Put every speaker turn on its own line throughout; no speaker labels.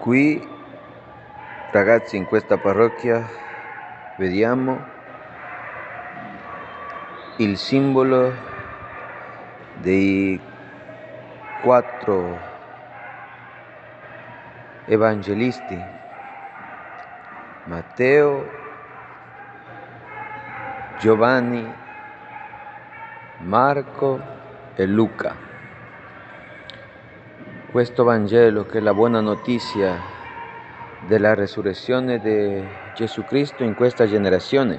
Qui, ragazzi, in questa parrocchia vediamo il simbolo dei 4 evangelisti: Matteo, Giovanni, Marco e Luca. Questo Vangelo, che è la buona notizia della resurrezione di Gesù Cristo in questa generazione,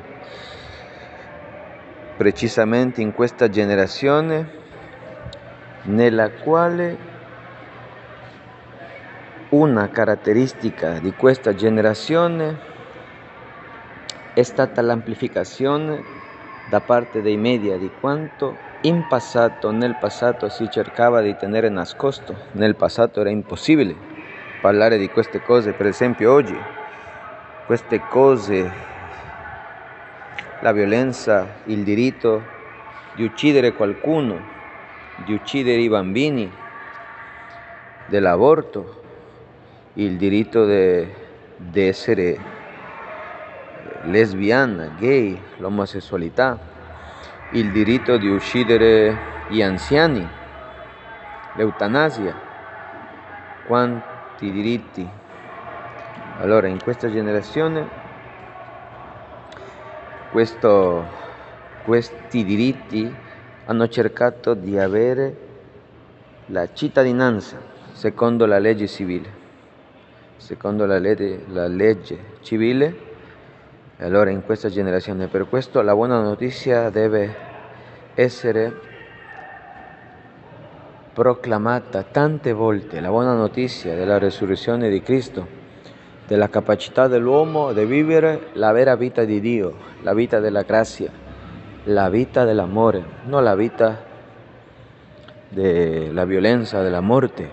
precisamente in questa generazione nella quale una caratteristica di questa generazione è stata l'amplificazione da parte dei media di quanto nel passato si cercava di tenere nascosto. Nel passato era impossibile parlare di queste cose. Per esempio oggi queste cose, la violenza, il diritto di uccidere qualcuno, di uccidere i bambini, dell'aborto, il diritto di essere lesbiana, gay, l'omosessualità, il diritto di uccidere gli anziani, l'eutanasia, quanti diritti. Allora, in questa generazione questi diritti hanno cercato di avere la cittadinanza secondo la legge civile, secondo la legge civile. Allora in questa generazione, per questo la buona notizia deve essere proclamata tante volte, la buona notizia della resurrezione di Cristo, della capacità dell'uomo di vivere la vera vita di Dio, la vita della grazia, la vita dell'amore, non la vita della violenza, della morte,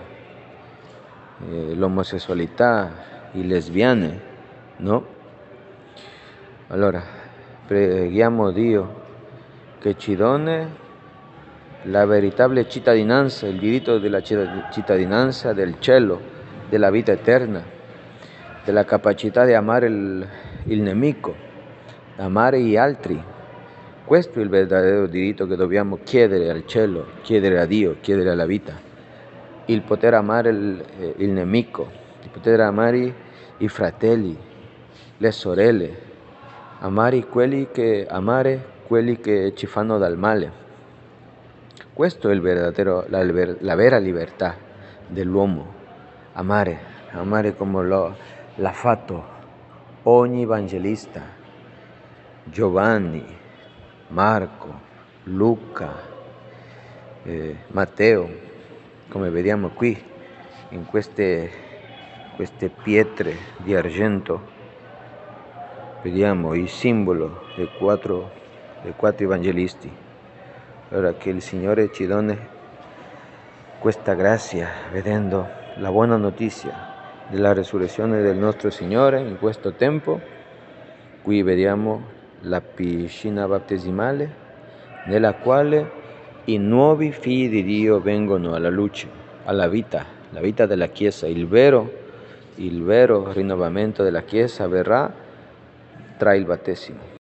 l'omosessualità, i lesbiani, no? Allora, preghiamo Dio che ci doni la veritable cittadinanza, il diritto della cittadinanza del cielo, della vita eterna, della capacità di amare il nemico, amare gli altri. Questo è il vero diritto che dobbiamo chiedere al cielo, chiedere a Dio, chiedere alla vita. Il poter amare il nemico, il poter amare i fratelli, le sorelle, amare quelli che ci fanno del male. Questo è la vera libertà dell'uomo, amare come l'ha fatto ogni evangelista: Giovanni, Marco, Luca, Matteo, come vediamo qui in queste pietre di argento. Vediamo il simbolo dei 4 evangelisti. Allora, che il Signore ci doni questa grazia, vedendo la buona notizia della resurrezione del nostro Signore in questo tempo. Qui vediamo la piscina battesimale nella quale i nuovi figli di Dio vengono alla luce, alla vita, la vita della Chiesa. Il vero rinnovamento della Chiesa avverrà tra il battesimo.